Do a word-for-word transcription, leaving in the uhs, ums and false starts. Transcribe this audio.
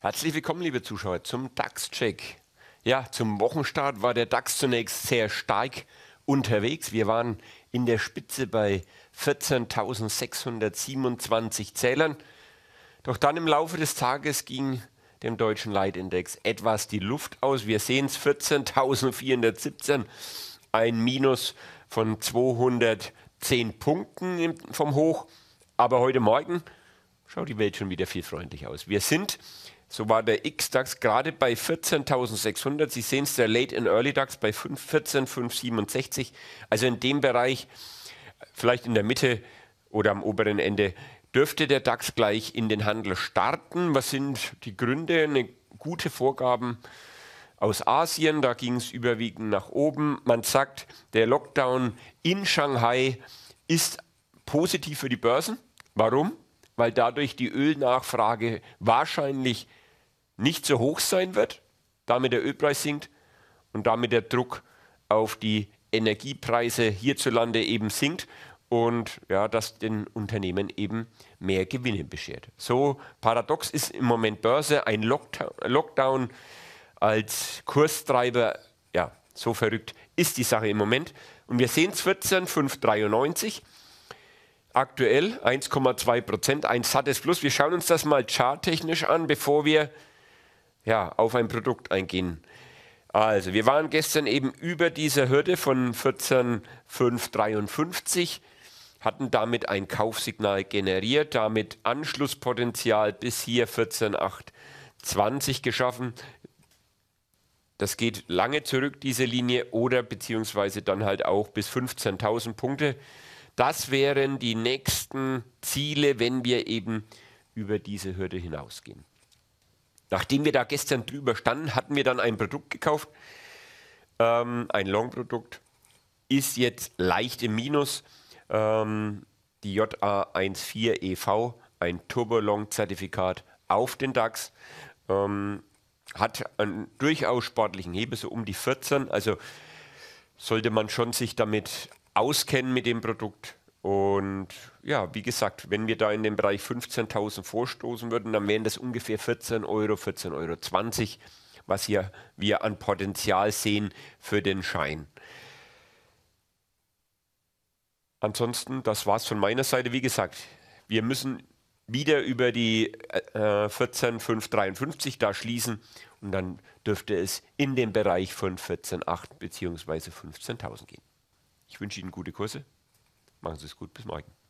Herzlich willkommen, liebe Zuschauer, zum DAX-Check. Ja, zum Wochenstart war der DAX zunächst sehr stark unterwegs. Wir waren in der Spitze bei vierzehntausendsechshundertsiebenundzwanzig Zählern. Doch dann im Laufe des Tages ging dem deutschen Leitindex etwas die Luft aus. Wir sehen es, vierzehntausendsvierhundertsiebzehn, ein Minus von zweihundertzehn Punkten vom Hoch. Aber heute Morgen schaut die Welt schon wieder viel freundlicher aus. Wir sind, so war der X DAX, gerade bei vierzehntausendsechshundert. Sie sehen es, der Late and Early DAX bei vierzehn tausendfünfhundertsiebenundsechzig. Also in dem Bereich, vielleicht in der Mitte oder am oberen Ende, dürfte der DAX gleich in den Handel starten. Was sind die Gründe? Eine gute Vorgaben aus Asien, da ging es überwiegend nach oben. Man sagt, der Lockdown in Shanghai ist positiv für die Börsen. Warum? Weil dadurch die Ölnachfrage wahrscheinlich nicht so hoch sein wird, damit der Ölpreis sinkt und damit der Druck auf die Energiepreise hierzulande eben sinkt und ja, das den Unternehmen eben mehr Gewinne beschert. So paradox ist im Moment Börse, ein Lockdown, Lockdown als Kurstreiber, ja, so verrückt ist die Sache im Moment. Und wir sehen es, vierzehn tausendfünfhundertdreiundneunzig. Aktuell eins Komma zwei Prozent, ein sattes Plus. Wir schauen uns das mal charttechnisch an, bevor wir ja, auf ein Produkt eingehen. Also, wir waren gestern eben über dieser Hürde von vierzehn tausendfünfhundertdreiundfünfzig, hatten damit ein Kaufsignal generiert, damit Anschlusspotenzial bis hier vierzehn tausendachthundertzwanzig geschaffen. Das geht lange zurück, diese Linie, oder beziehungsweise dann halt auch bis fünfzehntausend Punkte. Das wären die nächsten Ziele, wenn wir eben über diese Hürde hinausgehen. Nachdem wir da gestern drüber standen, hatten wir dann ein Produkt gekauft, ähm, ein Long-Produkt, ist jetzt leicht im Minus. Ähm, die J A vierzehn E V, ein Turbo-Long-Zertifikat auf den DAX, ähm, hat einen durchaus sportlichen Hebel, so um die vierzehn. Also sollte man schon sich damit auskennen mit dem Produkt. Und ja, wie gesagt, wenn wir da in den Bereich fünfzehntausend vorstoßen würden, dann wären das ungefähr vierzehn Euro, vierzehn Euro zwanzig, was hier wir an Potenzial sehen für den Schein. Ansonsten, das war es von meiner Seite. Wie gesagt, wir müssen wieder über die äh, vierzehn tausendfünfhundertdreiundfünfzig da schließen und dann dürfte es in den Bereich von vierzehn Komma acht bzw. fünfzehntausend gehen. Ich wünsche Ihnen gute Kurse. Machen Sie es gut. Bis morgen.